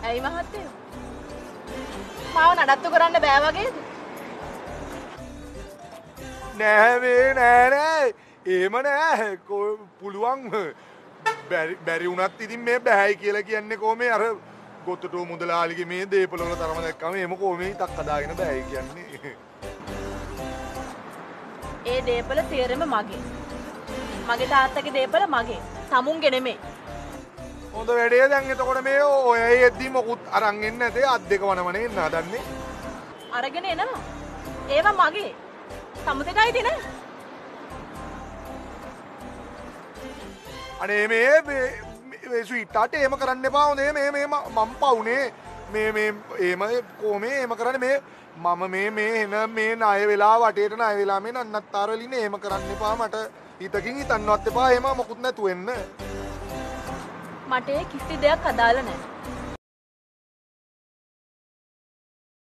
ඇයි මහත්තයෝ? මාව නඩත්තු කරන්න බෑ වගේද? නෑ මේ නෑ. එහෙම නෑ. පුළුවන් බැරි වුණත් ඉතින් මේ බෑයි කියලා කියන්නේ කොහොමද අර ගොතටෝ මුදලාලිගේ මේ දේපල වල තරම දැක්කම එහෙම කොහොමද ඉතක් හදාගෙන බෑයි කියන්නේ. ඒ දේපල සියරම මගේ. මගේ තාත්තගේ දේපල මගේ. තමුන්ගේ නෙමෙයි. හොඳ වැඩේ දැන් එතකොට මේ ඔය එද්දි මොකුත් අරන් එන්නේ නැතේ අත් දෙක වනවනේ එන්න හදන්නේ. අරගෙන එනවා. ඒවා මගේ. සමුදේටයි දෙන. අනේ මේ ස්වීට්ටාට එහෙම කරන්න එපා හොඳේ මේ මම පවුනේ මේ එහෙම කොහොමේ එහෙම කරන්නේ මේ මම මේ එන මේ ණය වෙලා වටේට ණය වෙලා මේ නන්නත්තර වලින් එහෙම කරන්න එපා මට හිතකින් හිතන්නවත් එපා එහෙම මොකුත් නැතු වෙන්න. මට කිසි දෙයක් අදාළ නැහැ.